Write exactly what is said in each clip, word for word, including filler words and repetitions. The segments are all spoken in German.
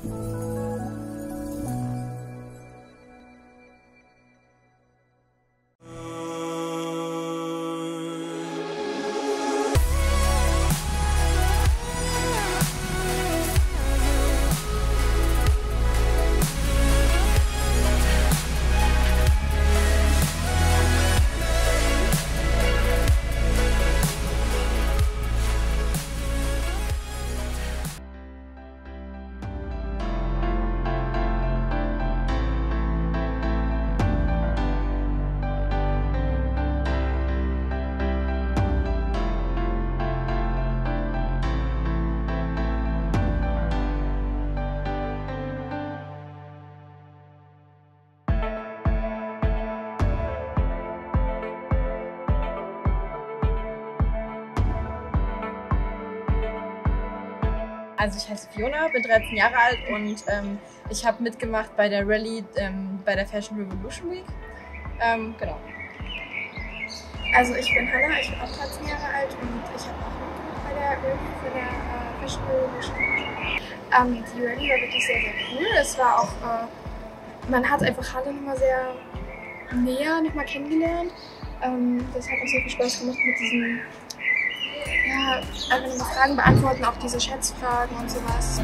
Also ich heiße Fiona, bin dreizehn Jahre alt und ähm, ich habe mitgemacht bei der Rallye ähm, bei der Fashion Revolution Week. Ähm, genau. Also ich bin Hannah, ich bin auch dreizehn Jahre alt und ich habe auch mitgemacht bei der Rallye für der äh, Fashion Revolution Week. Ähm, die Rallye war wirklich sehr, sehr cool. Es war auch, äh, man hat einfach Halle nochmal sehr näher nochmal kennengelernt. Ähm, das hat auch sehr viel Spaß gemacht mit diesem Ja, einfach nur Fragen beantworten, auch diese Schätzfragen und sowas.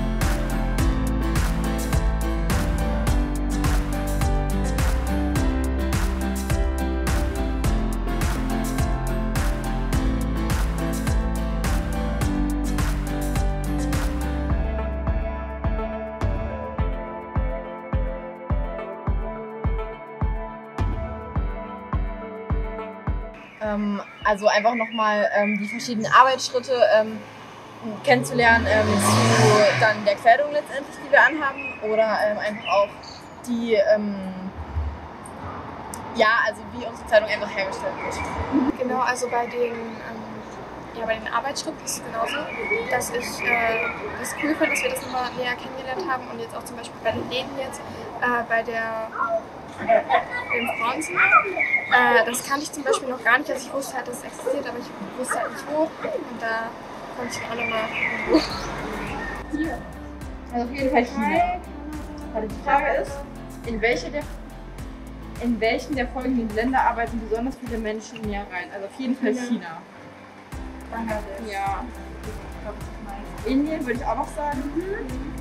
Ähm, also einfach nochmal ähm, die verschiedenen Arbeitsschritte ähm, kennenzulernen ähm, zu dann der Kleidung letztendlich, die wir anhaben, oder ähm, einfach auch die, ähm, ja, also wie unsere Kleidung einfach hergestellt wird. Genau, also bei den, ähm, ja, bei den Arbeitsschritten ist es genauso, dass ich äh, das cool fand, dass wir das nochmal näher kennengelernt haben und jetzt auch zum Beispiel bei den Läden jetzt, äh, bei der im Frauenzimmer. Äh, das kannte ich zum Beispiel noch gar nicht, also ich wusste halt, dass es existiert, aber ich wusste halt nicht wo und da konnte ich auch nochmal hier. Also auf jeden Fall China. Also die Frage ist, in welche der in welchen der folgenden Länder arbeiten besonders viele Menschen im Jahr rein? Also auf jeden Fall China. Bangladesch. Ja. Indien würde ich auch noch sagen. Mhm.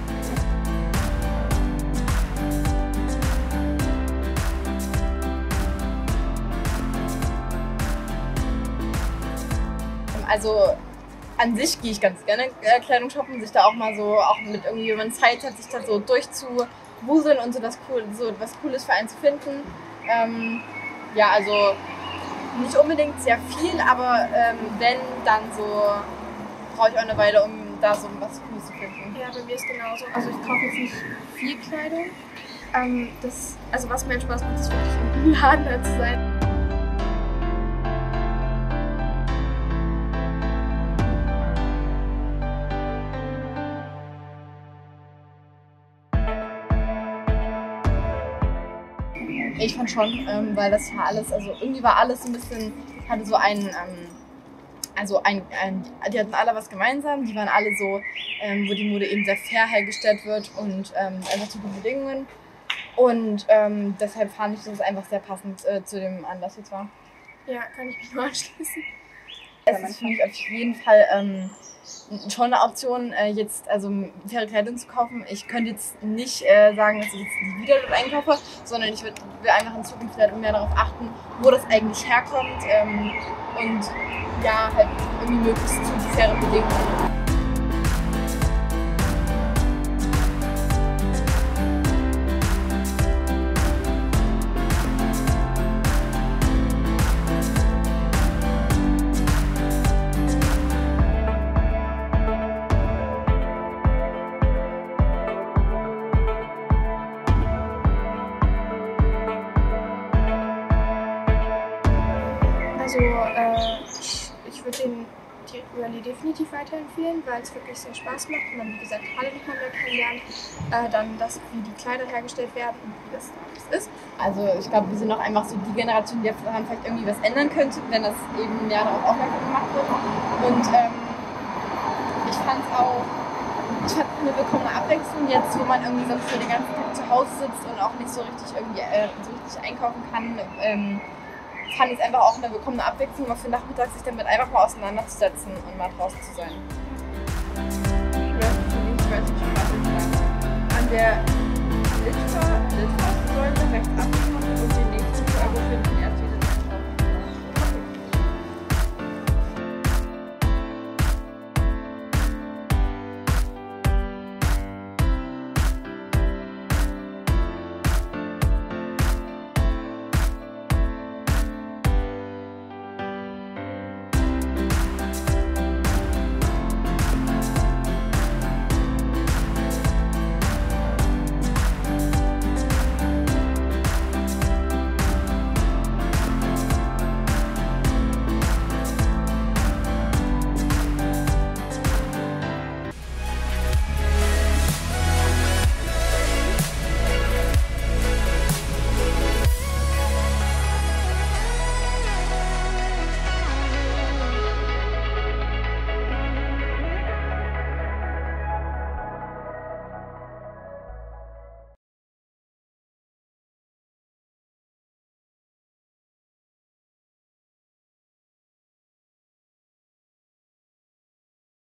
Also an sich gehe ich ganz gerne äh, Kleidung shoppen, sich da auch mal so, auch mit irgendwie, wenn man Zeit hat, sich da so durchzuwuseln und so, das cool, so was Cooles für einen zu finden. Ähm, ja, also nicht unbedingt sehr viel, aber ähm, wenn, dann so brauche ich auch eine Weile, um da so was Cooles zu finden. Ja, bei mir ist genauso. Also ich kaufe jetzt nicht viel Kleidung. Ähm, das, also was mir Spaß macht, ist wirklich im Laden da zu sein. Ich fand schon, ähm, weil das ja alles, also irgendwie war alles so ein bisschen, hatte so einen, ähm, also ein, ein, die hatten alle was gemeinsam, die waren alle so, ähm, wo die Mode eben sehr fair hergestellt wird und ähm, einfach zu guten Bedingungen. Und ähm, deshalb fand ich, dass es einfach sehr passend äh, zu dem Anlass jetzt war. Ja, kann ich mich nur anschließen. Es ist für mich auf jeden Fall ähm, schon eine Option, äh, jetzt also faire Kleidung zu kaufen. Ich könnte jetzt nicht äh, sagen, dass ich jetzt nie wieder dort einkaufe, sondern ich würde einfach in Zukunft halt mehr darauf achten, wo das eigentlich herkommt ähm, und ja, halt irgendwie möglichst zu fairen Bedingungen. Also äh, ich, ich würde den die Rallye definitiv weiterempfehlen, weil es wirklich sehr Spaß macht und man, wie gesagt, Halle nochmal mehr kennenlernt, äh, dann das, wie die Kleider hergestellt werden und wie das alles ist. Also ich glaube, wir sind auch einfach so die Generation, die daran vielleicht irgendwie was ändern könnte, wenn das eben mehr darauf aufmerksam gemacht wird. Und ähm, ich fand es auch ich fand eine willkommene Abwechslung jetzt, wo man irgendwie sonst so den ganzen Tag zu Hause sitzt und auch nicht so richtig irgendwie äh, so richtig einkaufen kann. Ähm, fand ich es einfach auch eine willkommene Abwechslung, mal für den Nachmittag sich damit einfach mal auseinanderzusetzen und mal draußen zu sein. Ja, ich weiß nicht, was ich sagen. An der Litfaßsäule rechts abgekommen und die nächste Euro finden erst